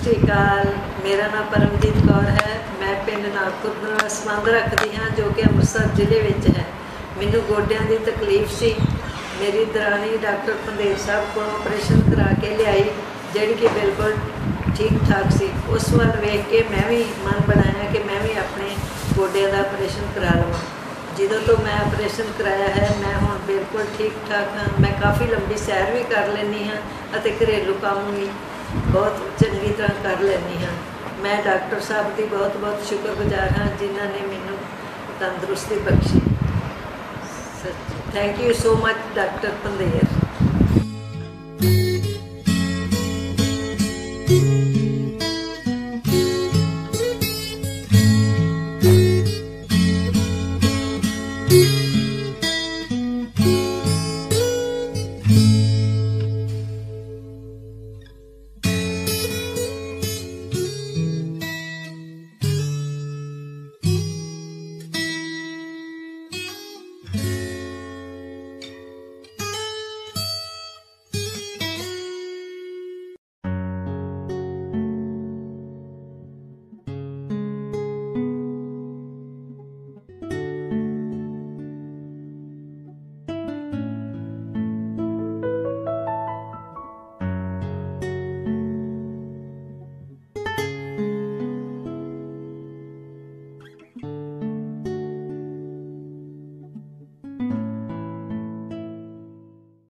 श्री अकाल। मेरा नाम परमजीत कौर है। मैं पिंड नागपुर नाल संबंध रखती हाँ जो कि अमृतसर जिले में है। मैनू गोडियां की तकलीफ सी। मेरी दरानी डॉक्टर पंदेर साहब को ऑपरेशन करा के लियाई जिहड़ी कि बिल्कुल ठीक ठाक सी। उस वाल वेख के मैं भी मन बनाया कि मैं भी अपने गोडियां का ऑपरेशन करा लवां। ਜਦੋਂ तो मैं ऑपरेशन कराया है मैं हुण बिल्कुल ठीक ठाक हाँ। मैं काफ़ी लंबी सैर भी कर लैनी हाँ ਅਤੇ घरेलू काम भी बहुत चंगी तरह कर लैनी हाँ। मैं डॉक्टर साहब की बहुत बहुत शुक्रगुजार हाँ जिन्होंने मैनू तंदुरुस्ती बख्शी। Thank you so much doctor Pandher.